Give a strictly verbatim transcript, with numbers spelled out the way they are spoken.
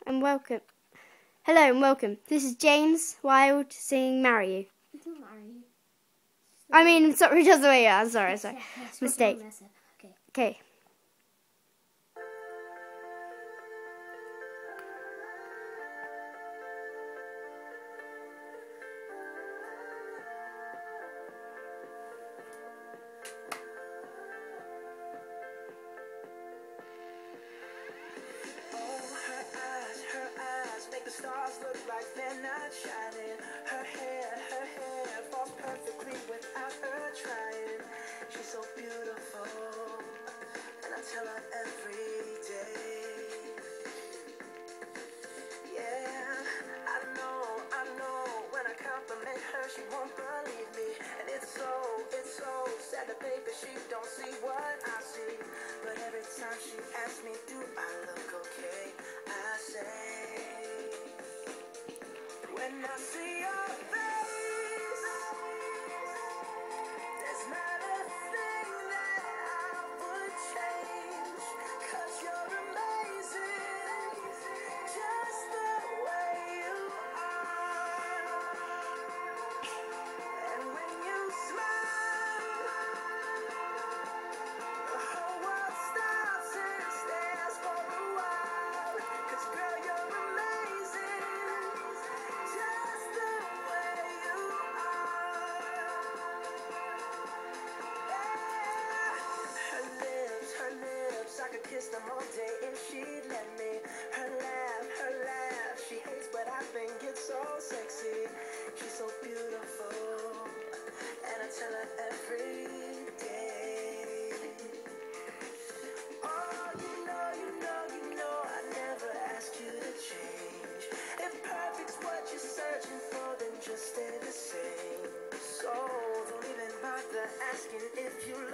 and welcome. Hello and welcome. This is James Wild singing Marry You. Don't marry you. I mean, sorry, just the way you are. Sorry, sorry. Yeah, yes, Mistake. Okay. Okay. The stars look like they're not shining. Her hair, her hair falls perfectly without her trying. She's so beautiful, and I tell her every day. Yeah, I know, I know. When I compliment her, she won't believe me, and it's so, it's so sad that baby she don't see what I see. But every time she asks me, do I look okay? I say. When I see your face, there's not a thing that I would change, 'cause you're amazing, just the way you are. And when you smile, the whole world stops and stares for a while, 'cause girl, you're amazing. Just the way you are. Yeah. Her lips, her lips, I could kiss them all day if she'd let me. Her laugh, her laugh, she hates but I think it's so sexy. She's so beautiful, and I tell her every day. Oh, you know, you know, you know, I never asked you to change. If perfect's what you're searching for, then just stay the same. So don't even bother asking if you